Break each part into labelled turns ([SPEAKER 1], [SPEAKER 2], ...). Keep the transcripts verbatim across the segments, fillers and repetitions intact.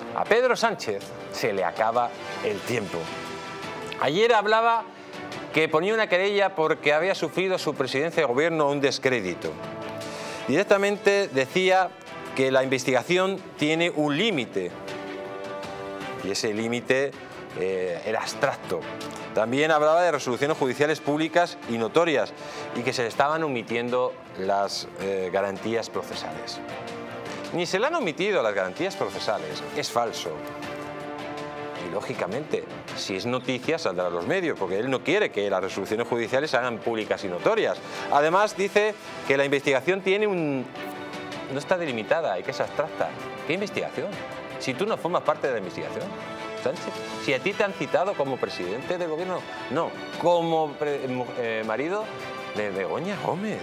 [SPEAKER 1] A Pedro Sánchez se le acaba el tiempo. Ayer hablaba que ponía una querella porque había sufrido su presidencia de gobierno un descrédito. Directamente decía que la investigación tiene un límite y ese límite eh, era abstracto. También hablaba de resoluciones judiciales públicas y notorias y que se le estaban omitiendo las eh, garantías procesales. Ni se le han omitido las garantías procesales, es falso. Y lógicamente, si es noticia saldrá a los medios, porque él no quiere que las resoluciones judiciales se hagan públicas y notorias. Además dice que la investigación tiene un... no está delimitada y que es abstracta. ¿Qué investigación? Si tú no formas parte de la investigación, Sánchez. Si a ti te han citado como presidente del gobierno, no, como eh, marido de Begoña Gómez.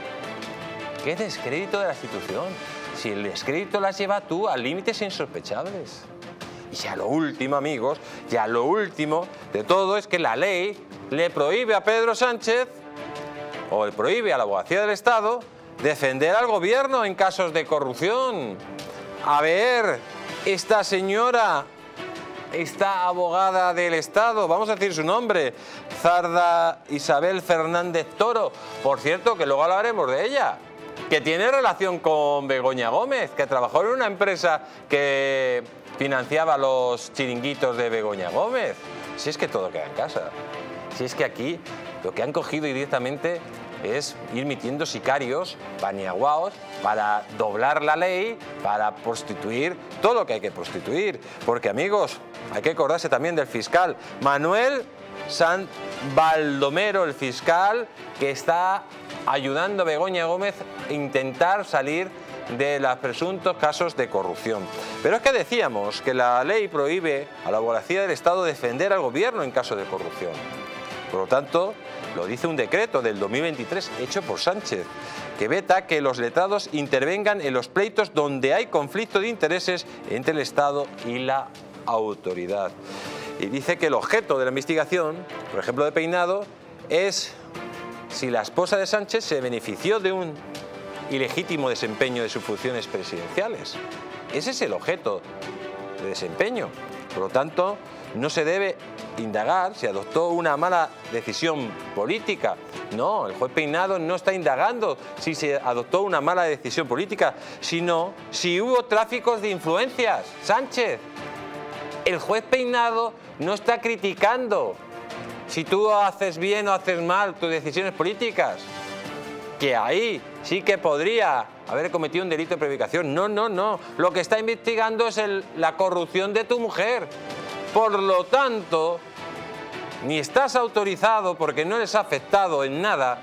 [SPEAKER 1] ¿Qué descrédito de la institución? Si el descrédito las lleva tú a límites insospechables. Y ya lo último, amigos, ya lo último de todo es que la ley le prohíbe a Pedro Sánchez, o le prohíbe a la Abogacía del Estado, defender al gobierno en casos de corrupción. A ver, esta señora, esta abogada del Estado, vamos a decir su nombre, Zarda Isabel Fernández Toro, por cierto, que luego hablaremos de ella, que tiene relación con Begoña Gómez, que trabajó en una empresa que financiaba los chiringuitos de Begoña Gómez. Si es que todo queda en casa. Si es que aquí lo que han cogido directamente es ir metiendo sicarios, paniaguaos, para doblar la ley, para prostituir todo lo que hay que prostituir. Porque, amigos, hay que acordarse también del fiscal Manuel San Baldomero, el fiscal que está ayudando a Begoña Gómez a intentar salir de los presuntos casos de corrupción. Pero es que decíamos que la ley prohíbe a la Abogacía del Estado defender al gobierno en caso de corrupción. Por lo tanto, lo dice un decreto del dos mil veintitrés hecho por Sánchez, que veta que los letrados intervengan en los pleitos donde hay conflicto de intereses entre el Estado y la autoridad. Y dice que el objeto de la investigación, por ejemplo de Peinado, es si la esposa de Sánchez se benefició de un ilegítimo desempeño de sus funciones presidenciales. Ese es el objeto de desempeño. Por lo tanto, no se debe indagar si adoptó una mala decisión política. No, el juez Peinado no está indagando si se adoptó una mala decisión política, sino si hubo tráficos de influencias. Sánchez, el juez Peinado no está criticando si tú haces bien o haces mal tus decisiones políticas, que ahí sí que podría haber cometido un delito de prevaricación. No, no, no. Lo que está investigando es el, la corrupción de tu mujer. Por lo tanto, ni estás autorizado porque no eres afectado en nada.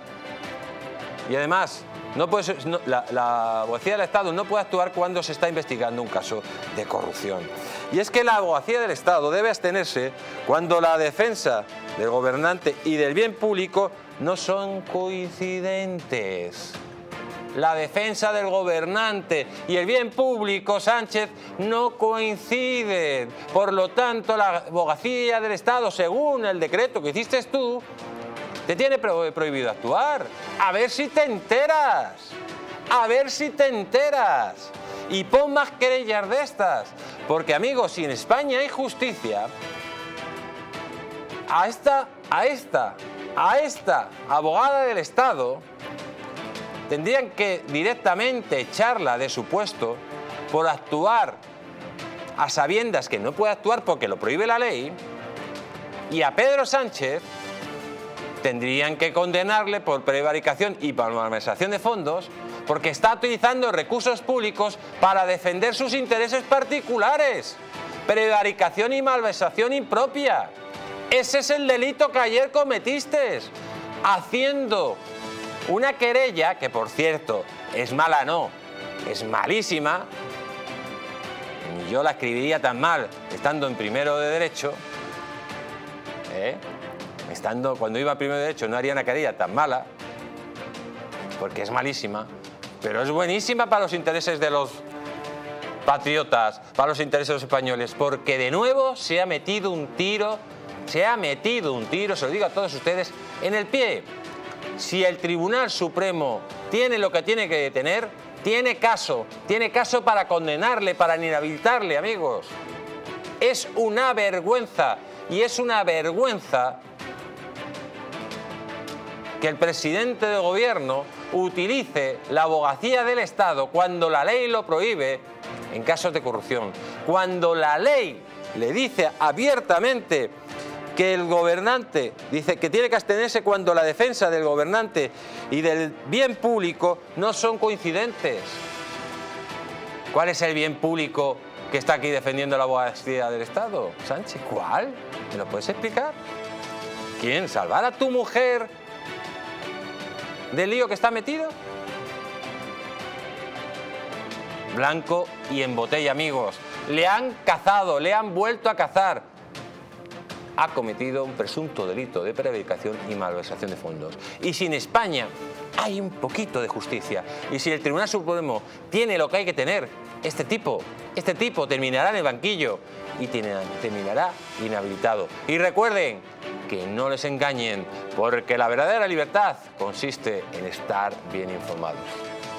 [SPEAKER 1] Y además, no puedes, no, la, la Abogacía del Estado no puede actuar cuando se está investigando un caso de corrupción. Y es que la Abogacía del Estado debe abstenerse cuando la defensa del gobernante y del bien público no son coincidentes. La defensa del gobernante y el bien público, Sánchez, no coinciden. Por lo tanto, la Abogacía del Estado, según el decreto que hiciste tú, te tiene prohibido actuar. A ver si te enteras. A ver si te enteras. Y pon más querellas de estas. Porque, amigos, si en España hay justicia, a esta, a esta, a esta abogada del Estado tendrían que directamente echarla de su puesto por actuar a sabiendas que no puede actuar porque lo prohíbe la ley, y a Pedro Sánchez tendrían que condenarle por prevaricación y por malversación de fondos porque está utilizando recursos públicos para defender sus intereses particulares. Prevaricación y malversación impropia. Ese es el delito que ayer cometiste, haciendo una querella que, por cierto, es mala, no, es malísima. Ni yo la escribiría tan mal estando en primero de Derecho. ¿Eh? Estando, cuando iba a primero de Derecho no haría una querella tan mala, porque es malísima, pero es buenísima para los intereses de los patriotas, para los intereses de los españoles, porque de nuevo se ha metido un tiro, se ha metido un tiro, se lo digo a todos ustedes, en el pie. Si el Tribunal Supremo tiene lo que tiene que tener, Tiene caso, tiene caso para condenarle, para inhabilitarle, amigos. Es una vergüenza, y es una vergüenza que el presidente de gobierno utilice la abogacía del Estado cuando la ley lo prohíbe en casos de corrupción, cuando la ley le dice abiertamente que el gobernante, dice que tiene que abstenerse cuando la defensa del gobernante y del bien público no son coincidentes. ¿Cuál es el bien público que está aquí defendiendo la abogacía del Estado, Sánchez? ¿Cuál? ¿Me lo puedes explicar? ¿Quién? ¿Salvar a tu mujer del lío que está metido? Blanco y en botella, amigos. Le han cazado, le han vuelto a cazar. Ha cometido un presunto delito de prevaricación y malversación de fondos. Y si en España hay un poquito de justicia, y si el Tribunal Supremo tiene lo que hay que tener, este tipo, este tipo terminará en el banquillo y terminará inhabilitado. Y recuerden que no les engañen, porque la verdadera libertad consiste en estar bien informados.